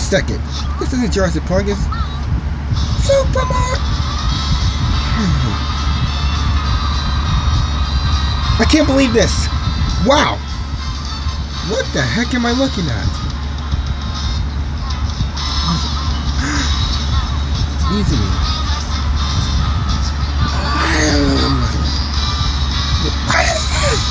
second. This isn't Jurassic Park, it's Super Mario. I can't believe this. Wow. What the heck am I looking at? Easy. What is this?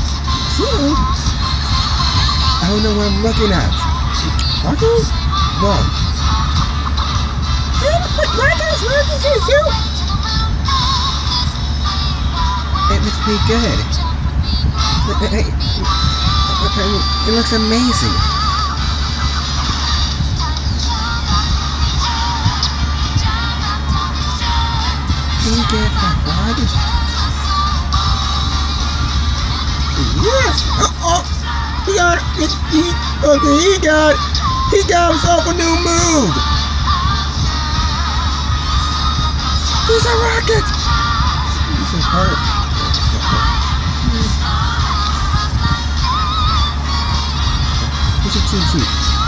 I don't know what I'm looking at. Marcos? Whoa. Marcos, where did you shoot? It looks pretty good. It looks amazing. Can you get that bug? Yes! Oh! He got it! He got himself a new move! He's a rocket! He's a hurt. Who's a team?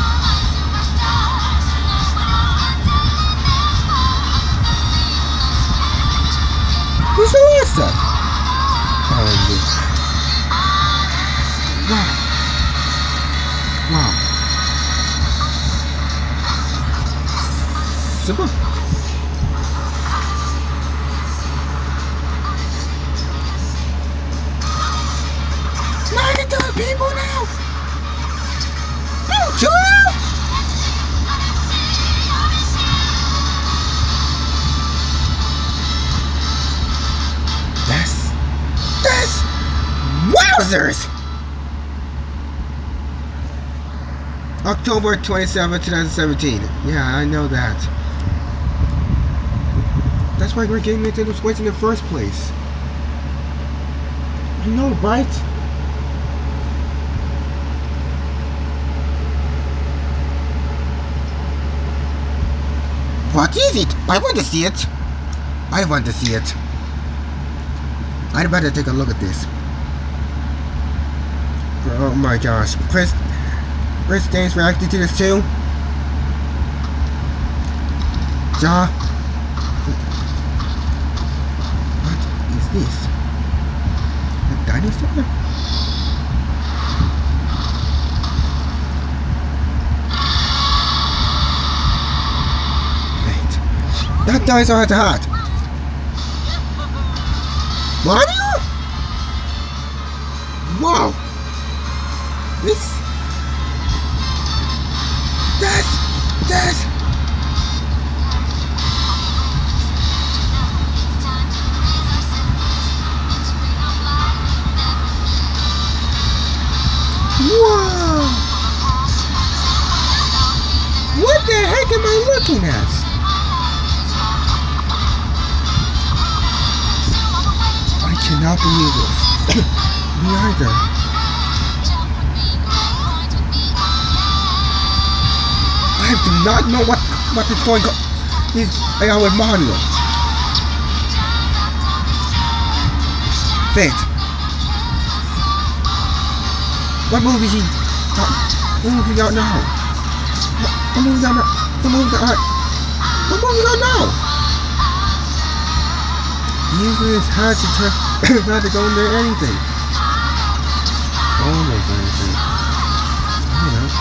Who's the last one? Wow. Wow. Super. People now. Oh, chill out. That's wowzers. October 27, 2017. Yeah, I know that. That's why we're getting Nintendo Switch in the first place. You know, right? What is it? I want to see it. I want to see it. I'd better take a look at this. Oh my gosh. Chris Danes reacted to this too. Ja. What is this? A dinosaur? That dinosaur has a hat. Mario? Wow. That's Whoa. What the heck am I looking at? I cannot believe this. Me either. I do not know what is going on with Mario. Fate. What movie is he? What movie don't know? What movie don't know? What movie don't know? Usually it's hard to turn, not to go into anything. Almost anything. You know.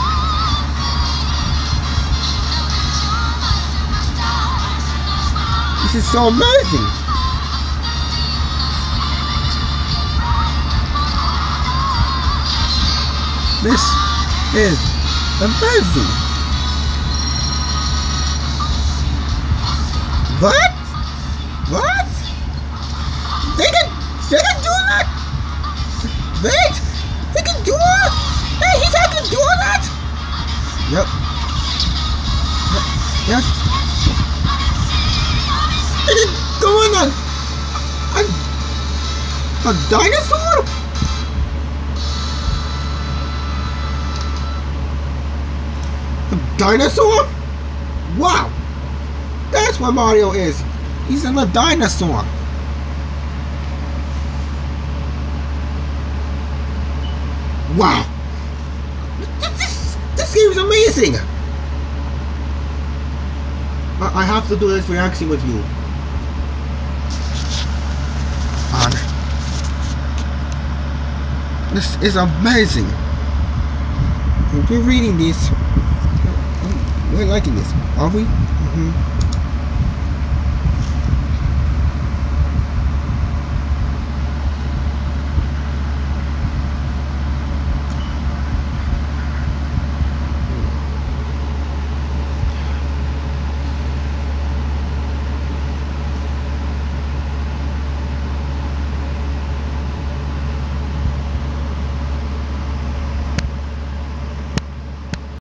This is so amazing. This is amazing. What? What? They can do that? Wait! They can do it? Hey, he's not gonna do that? Yep. Yes. They can go on a dinosaur? A dinosaur? Wow. That's what Mario is. He's in a dinosaur. Wow. This game is amazing. I have to do this reaction with you. And this is amazing. If you're reading this, we're liking this, are we?